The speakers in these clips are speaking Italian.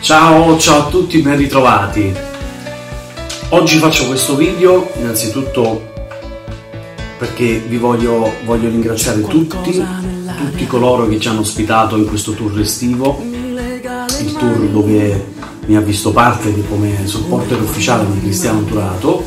Ciao a tutti, ben ritrovati. Oggi faccio questo video innanzitutto perché vi voglio ringraziare tutti coloro che ci hanno ospitato in questo tour estivo, il tour dove mi ha visto parte come supporter ufficiale di Cristiano Turato,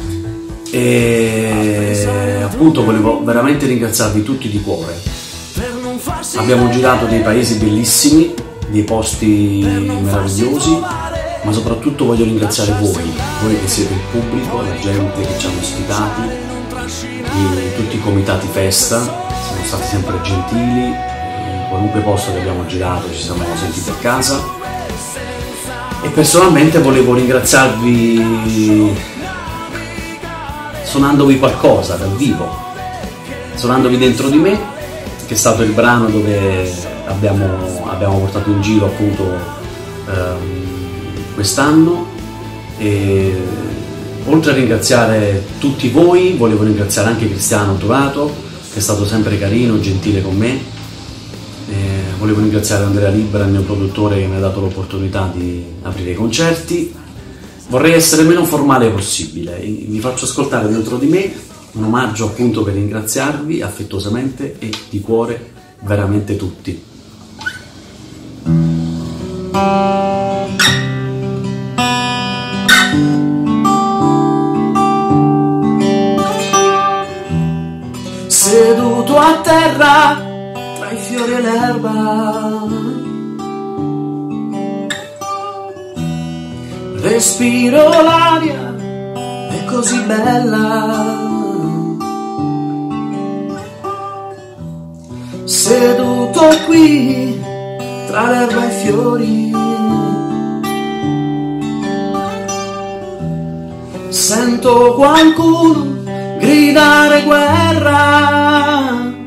e appunto volevo veramente ringraziarvi tutti di cuore. Abbiamo girato dei paesi bellissimi, dei posti meravigliosi, ma soprattutto voglio ringraziare voi che siete il pubblico, la gente che ci hanno ospitati, tutti i comitati festa, siamo stati sempre gentili, in qualunque posto che abbiamo girato ci siamo sentiti a casa. E personalmente volevo ringraziarvi suonandovi qualcosa dal vivo, suonandovi Dentro di me, che è stato il brano dove abbiamo portato in giro appunto quest'anno. E oltre a ringraziare tutti voi, volevo ringraziare anche Cristiano Turato, che è stato sempre carino, gentile con me. Volevo ringraziare Andrea Libera, il mio produttore, che mi ha dato l'opportunità di aprire i concerti. Vorrei essere meno formale possibile, vi faccio ascoltare Dentro di me, un omaggio appunto per ringraziarvi affettuosamente e di cuore veramente tutti. Seduto a terra tra i fiori e l'erba, respiro l'aria, è così bella. Seduto qui tra l'erba e i fiori, sento qualcuno gridare guerra,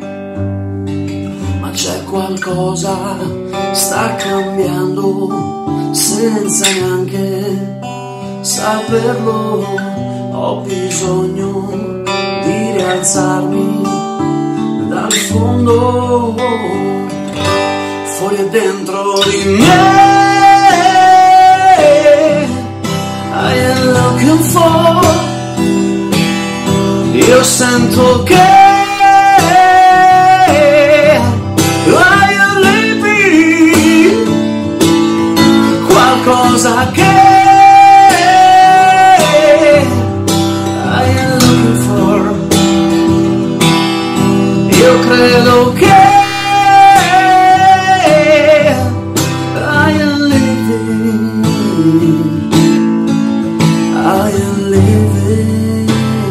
ma c'è qualcosa, sta cambiando senza neanche saperlo. Ho bisogno di rialzarmi dal fondo, fuori e dentro di me. I am looking for, io sento che I am living, qualcosa che I am looking for. Io credo che I am living, I am living.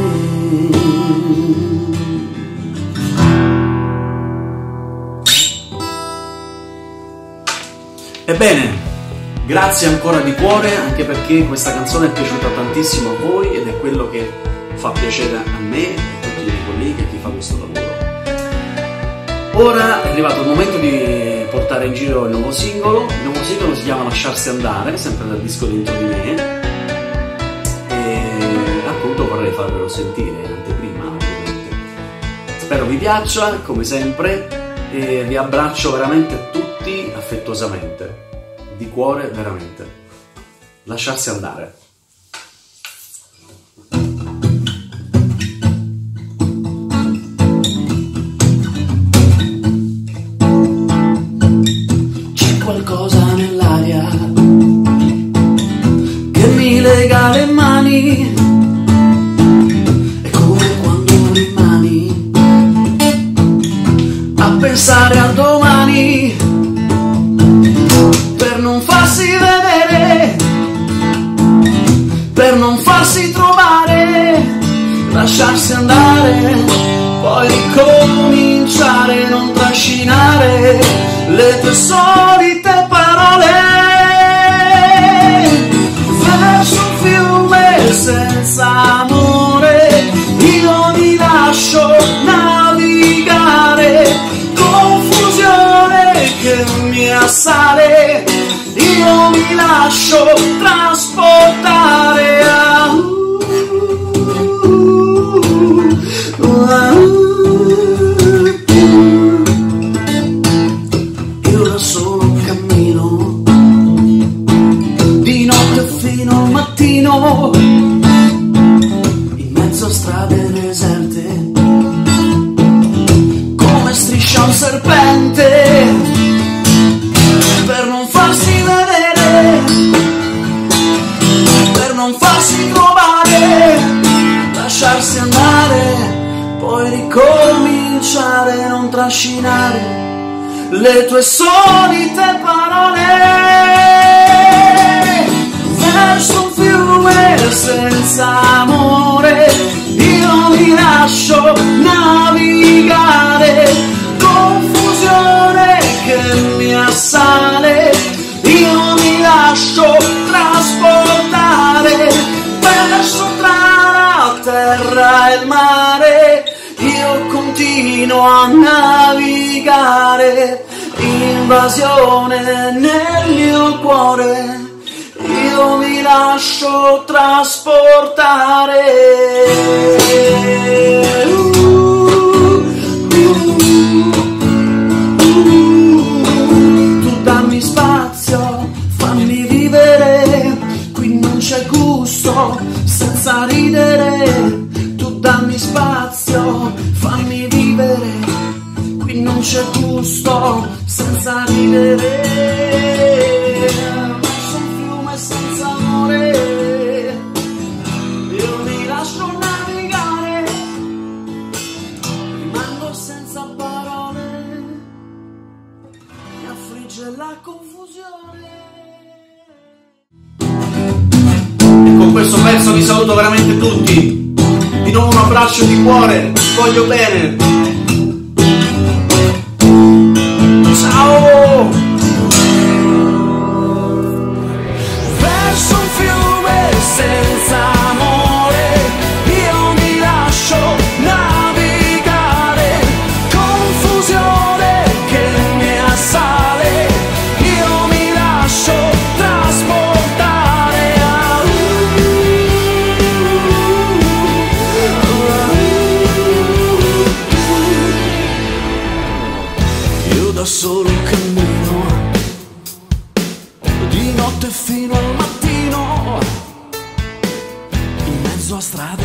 Ebbene, grazie ancora di cuore, anche perché questa canzone è piaciuta tantissimo a voi ed è quello che fa piacere a me e a tutti i miei colleghi e chi fa questo lavoro. Ora è arrivato il momento di portare in giro il nuovo singolo. Il nuovo singolo si chiama Lasciarsi andare, sempre dal disco Dentro di me, e appunto vorrei farvelo sentire in anteprima, ovviamente. Spero vi piaccia, come sempre, e vi abbraccio veramente tutti affettuosamente, di cuore veramente. Lasciarsi andare. Qualcosa nell'aria che mi lega le mani, è come quando rimani a pensare al domani, per non farsi vedere, per non farsi trovare, lasciarsi andare, poi ricominciare, non trascinare le tue solite parole verso un fiume senza amore. Io mi lascio navigare, confusione che mi assale. Io mi lascio trasportare a io da solo cammino lasciarsi andare, poi ricominciare, non trascinare le tue solite parole verso un fiume senza amore. Io mi lascio navigare, confusione che mi assale. Io mi lascio trasportare verso tra la terra e il mare. Io continuo a navigare, invasione nel mio cuore. Io mi lascio trasportare. Tu dammi spazio, fammi vivere, qui non c'è gusto senza ridere. Tu dammi spazio, fammi vivere, qui non c'è gusto senza ridere. Verso un fiume senza amore, io mi lascio navigare, rimango senza parole, mi affligge la confusione. E con questo pezzo vi saluto veramente tutti. Vi do un abbraccio di cuore, vi voglio bene. Ciao! Verso un fiume senza amore, io mi lascio navigare, confusione che mi assale. Io mi lascio trasportare io da solo cammino, di notte fino al mattino, in mezzo a strade